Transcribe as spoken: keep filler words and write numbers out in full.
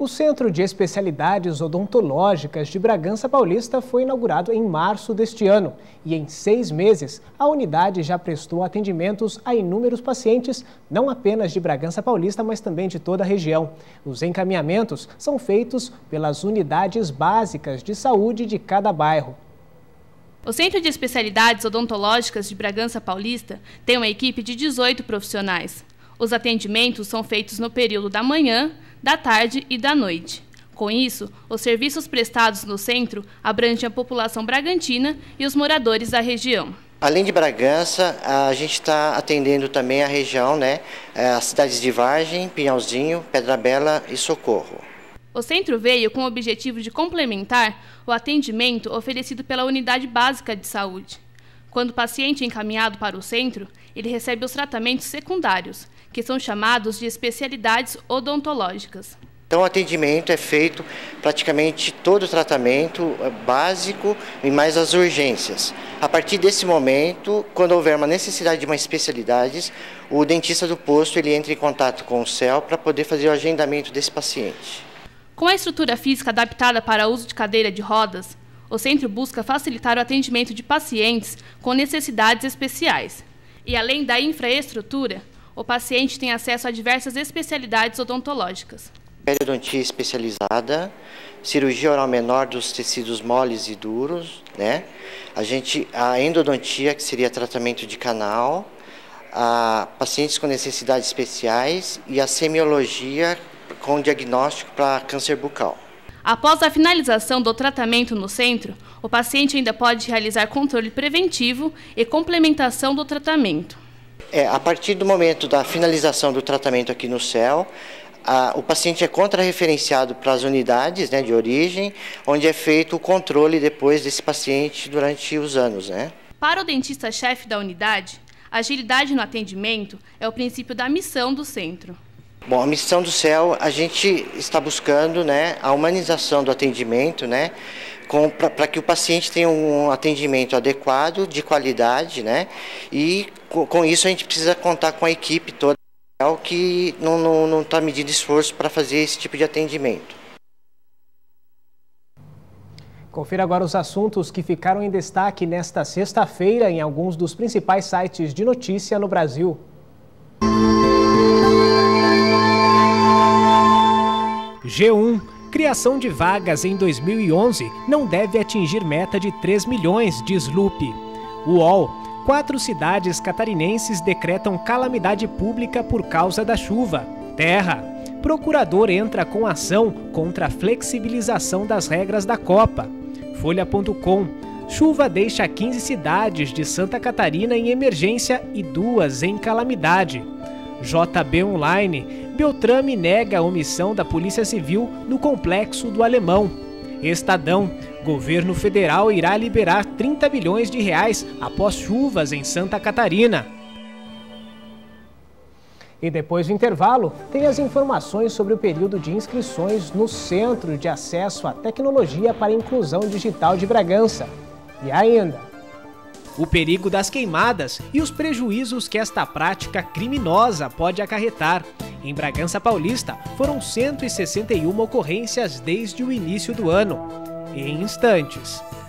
O Centro de Especialidades Odontológicas de Bragança Paulista foi inaugurado em março deste ano e em seis meses a unidade já prestou atendimentos a inúmeros pacientes, não apenas de Bragança Paulista, mas também de toda a região. Os encaminhamentos são feitos pelas unidades básicas de saúde de cada bairro. O Centro de Especialidades Odontológicas de Bragança Paulista tem uma equipe de dezoito profissionais. Os atendimentos são feitos no período da manhã, da tarde e da noite. Com isso, os serviços prestados no centro abrangem a população bragantina e os moradores da região. Além de Bragança, a gente está atendendo também a região, né, as cidades de Vargem, Pinhalzinho, Pedra Bela e Socorro. O centro veio com o objetivo de complementar o atendimento oferecido pela unidade básica de saúde. Quando o paciente é encaminhado para o centro, ele recebe os tratamentos secundários, que são chamados de especialidades odontológicas. Então o atendimento é feito praticamente todo o tratamento básico e mais as urgências. A partir desse momento, quando houver uma necessidade de uma especialidade, o dentista do posto ele entra em contato com o C E L para poder fazer o agendamento desse paciente. Com a estrutura física adaptada para o uso de cadeira de rodas, o centro busca facilitar o atendimento de pacientes com necessidades especiais. E além da infraestrutura, o paciente tem acesso a diversas especialidades odontológicas. Periodontia especializada, cirurgia oral menor dos tecidos moles e duros, né? A gente, a endodontia, que seria tratamento de canal, a pacientes com necessidades especiais e a semiologia com diagnóstico para câncer bucal. Após a finalização do tratamento no centro, o paciente ainda pode realizar controle preventivo e complementação do tratamento. É, a partir do momento da finalização do tratamento aqui no C E L, a, o paciente é contrarreferenciado para as unidades, né, de origem, onde é feito o controle depois desse paciente durante os anos, né? Para o dentista-chefe da unidade, agilidade no atendimento é o princípio da missão do centro. Bom, a missão do C E L, a gente está buscando, né, a humanização do atendimento, né, para que o paciente tenha um atendimento adequado, de qualidade, né, e com, com isso a gente precisa contar com a equipe toda que não está medindo esforço para fazer esse tipo de atendimento. Confira agora os assuntos que ficaram em destaque nesta sexta-feira em alguns dos principais sites de notícia no Brasil. G um. Criação de vagas em dois mil e onze não deve atingir meta de três milhões, diz Lupe. U O L. Quatro cidades catarinenses decretam calamidade pública por causa da chuva. Terra. Procurador entra com ação contra a flexibilização das regras da Copa. Folha ponto com. Chuva deixa quinze cidades de Santa Catarina em emergência e duas em calamidade. J B Online. Beltrame nega a omissão da Polícia Civil no Complexo do Alemão. Estadão. Governo federal irá liberar trinta bilhões de reais após chuvas em Santa Catarina. E depois do intervalo, tem as informações sobre o período de inscrições no Centro de Acesso à Tecnologia para a Inclusão Digital de Bragança. E ainda, o perigo das queimadas e os prejuízos que esta prática criminosa pode acarretar. Em Bragança Paulista, foram cento e sessenta e uma ocorrências desde o início do ano. Em instantes.